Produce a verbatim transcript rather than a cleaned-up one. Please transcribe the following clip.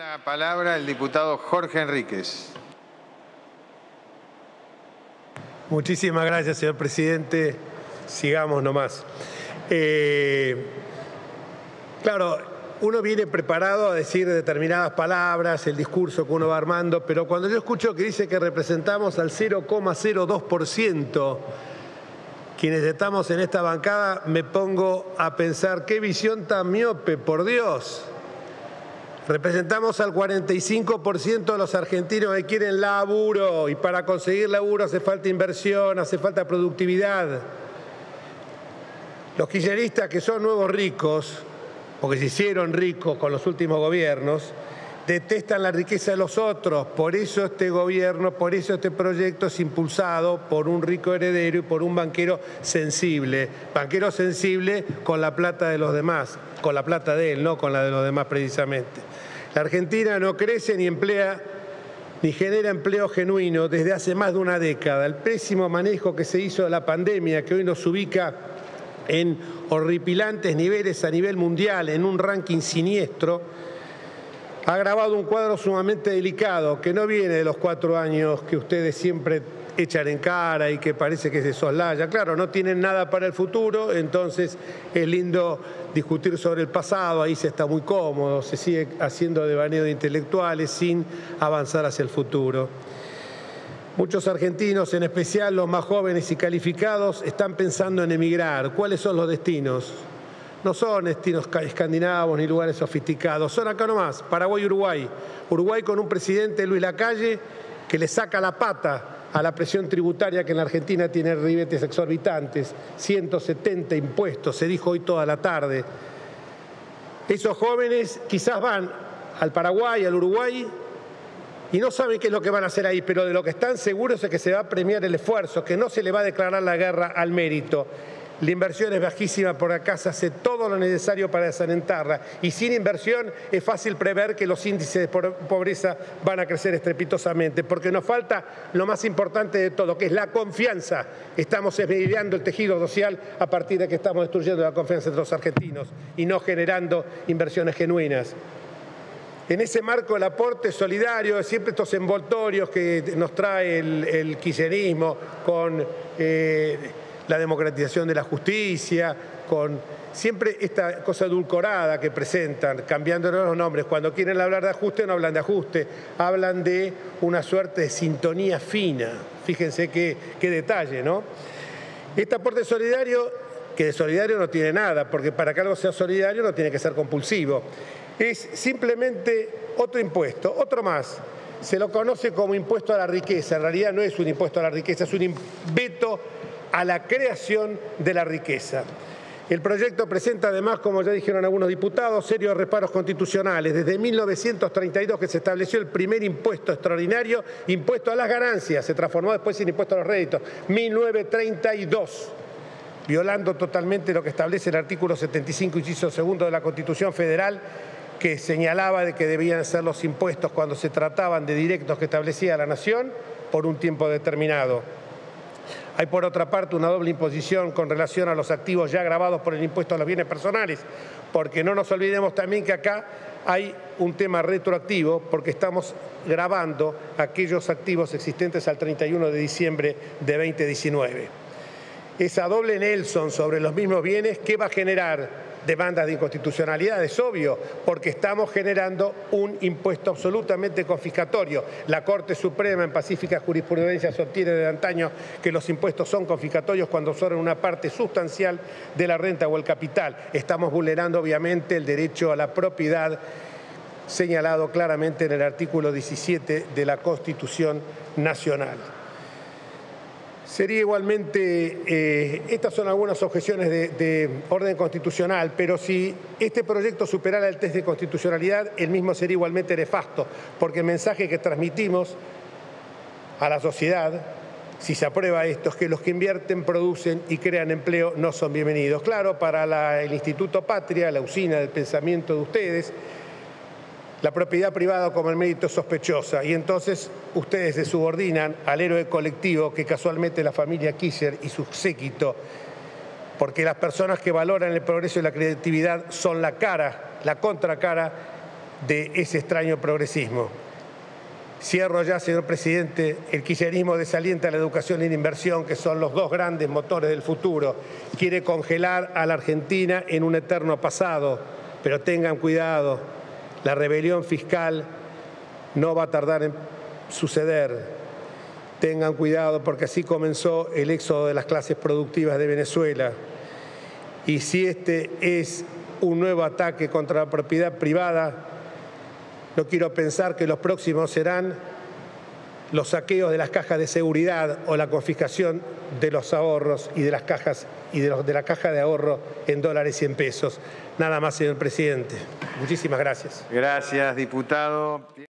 La palabra el diputado Jorge Enríquez. Muchísimas gracias, señor presidente. Sigamos nomás. Eh, claro, uno viene preparado a decir determinadas palabras, el discurso que uno va armando, pero cuando yo escucho que dice que representamos al cero coma cero dos por ciento quienes estamos en esta bancada, me pongo a pensar qué visión tan miope, por Dios. Representamos al cuarenta y cinco por ciento de los argentinos que quieren laburo, y para conseguir laburo hace falta inversión, hace falta productividad. Los kirchneristas, que son nuevos ricos, porque se hicieron ricos con los últimos gobiernos, detestan la riqueza de los otros. Por eso este gobierno, por eso este proyecto es impulsado por un rico heredero y por un banquero sensible. Banquero sensible con la plata de los demás, con la plata de él, no con la de los demás precisamente. La Argentina no crece ni emplea ni genera empleo genuino desde hace más de una década. El pésimo manejo que se hizo de la pandemia, que hoy nos ubica en horripilantes niveles a nivel mundial, en un ranking siniestro, ha agravado un cuadro sumamente delicado que no viene de los cuatro años que ustedes siempre echan en cara y que parece que se soslaya. Claro, no tienen nada para el futuro, entonces es lindo discutir sobre el pasado, ahí se está muy cómodo, se sigue haciendo devaneo de intelectuales sin avanzar hacia el futuro. Muchos argentinos, en especial los más jóvenes y calificados, están pensando en emigrar. ¿Cuáles son los destinos? No son destinos escandinavos ni lugares sofisticados, son acá nomás, Paraguay y Uruguay. Uruguay con un presidente, Luis Lacalle, que le saca la pata a la presión tributaria que en la Argentina tiene ribetes exorbitantes, ciento setenta impuestos, se dijo hoy toda la tarde. Esos jóvenes quizás van al Paraguay, al Uruguay, y no saben qué es lo que van a hacer ahí, pero de lo que están seguros es que se va a premiar el esfuerzo, que no se le va a declarar la guerra al mérito. La inversión es bajísima, por acá se hace todo lo necesario para desalentarla, y sin inversión es fácil prever que los índices de pobreza van a crecer estrepitosamente, porque nos falta lo más importante de todo, que es la confianza. Estamos esmerileando el tejido social a partir de que estamos destruyendo la confianza entre los argentinos y no generando inversiones genuinas. En ese marco, el aporte solidario, siempre estos envoltorios que nos trae el, el kirchnerismo con eh, la democratización de la justicia, con siempre esta cosa edulcorada que presentan, cambiándonos los nombres. Cuando quieren hablar de ajuste, no hablan de ajuste, hablan de una suerte de sintonía fina. Fíjense qué, qué detalle, ¿no? Este aporte solidario, que de solidario no tiene nada, porque para que algo sea solidario no tiene que ser compulsivo. Es simplemente otro impuesto, otro más. Se lo conoce como impuesto a la riqueza. En realidad no es un impuesto a la riqueza, es un veto a la creación de la riqueza. El proyecto presenta además, como ya dijeron algunos diputados, serios reparos constitucionales. Desde mil novecientos treinta y dos que se estableció el primer impuesto extraordinario, impuesto a las ganancias, se transformó después en impuesto a los réditos, mil novecientos treinta y dos, violando totalmente lo que establece el artículo setenta y cinco, inciso segundo de la Constitución Federal, que señalaba de que debían ser los impuestos cuando se trataban de directos que establecía la Nación por un tiempo determinado. Hay, por otra parte, una doble imposición con relación a los activos ya gravados por el impuesto a los bienes personales, porque no nos olvidemos también que acá hay un tema retroactivo, porque estamos gravando aquellos activos existentes al treinta y uno de diciembre de dos mil diecinueve. Esa doble Nelson sobre los mismos bienes, ¿qué va a generar? Demandas de inconstitucionalidad, es obvio, porque estamos generando un impuesto absolutamente confiscatorio. La Corte Suprema en pacífica jurisprudencia sostiene de antaño que los impuestos son confiscatorios cuando son una parte sustancial de la renta o el capital. Estamos vulnerando obviamente el derecho a la propiedad señalado claramente en el artículo diecisiete de la Constitución Nacional. Sería igualmente, eh, estas son algunas objeciones de, de orden constitucional, pero si este proyecto superara el test de constitucionalidad, el mismo sería igualmente nefasto, porque el mensaje que transmitimos a la sociedad, si se aprueba esto, es que los que invierten, producen y crean empleo no son bienvenidos. Claro, para la, el Instituto Patria, la usina del pensamiento de ustedes, la propiedad privada como el mérito es sospechosa, y entonces ustedes se subordinan al héroe colectivo que casualmente la familia Kirchner y su séquito, porque las personas que valoran el progreso y la creatividad son la cara, la contracara de ese extraño progresismo. Cierro ya, señor presidente. El kirchnerismo desalienta la educación y la inversión, que son los dos grandes motores del futuro. Quiere congelar a la Argentina en un eterno pasado, pero tengan cuidado, la rebelión fiscal no va a tardar en suceder. Tengan cuidado, porque así comenzó el éxodo de las clases productivas de Venezuela. Y si este es un nuevo ataque contra la propiedad privada, no quiero pensar que los próximos serán los saqueos de las cajas de seguridad o la confiscación de los ahorros y de las cajas y de, los, de la caja de ahorro en dólares y en pesos. Nada más, señor presidente. Muchísimas gracias. Gracias, diputado.